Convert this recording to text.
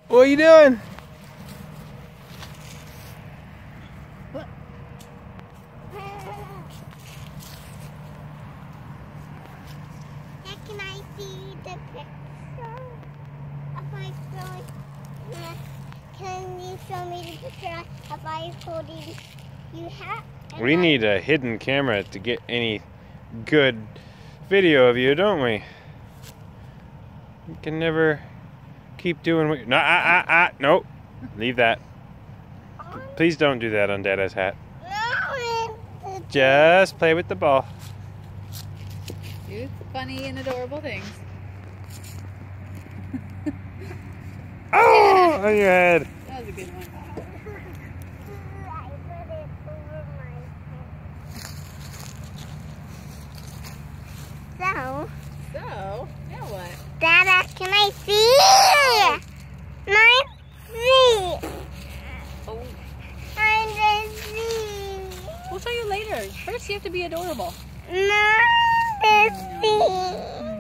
What are you doing? Can I see the picture of my phone? Can you show me the picture of my holding you have? We need a hidden camera to get any good video of you, don't we? You can never keep doing what. No, nope. Leave that. Please don't do that on Dada's hat. No, Just play with the ball. Do funny and adorable things. Oh, on your head. That was a good one. I put it over my head. So, now what? Dada, can I see? My feet. Oh, I'm the feet. we'll show you later. First, you have to be adorable. My feet.